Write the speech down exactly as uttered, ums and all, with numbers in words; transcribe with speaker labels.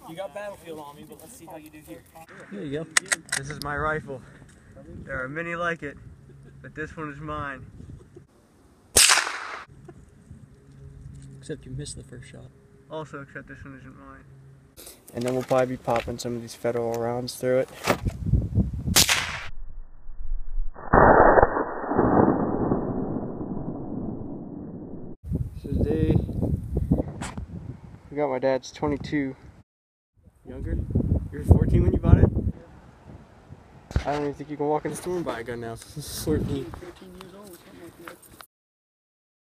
Speaker 1: You got Battlefield on me, but let's see how you do here.
Speaker 2: There you go.
Speaker 3: This is my rifle. There are many like it, but this one is mine.
Speaker 2: Except you missed the first shot.
Speaker 3: Also, except this one isn't mine.
Speaker 4: And then we'll probably be popping some of these federal rounds through it. So today, we got my dad's twenty-two. Younger? You were fourteen when you bought it? I don't even think you can walk in the store and buy a gun now. fourteen.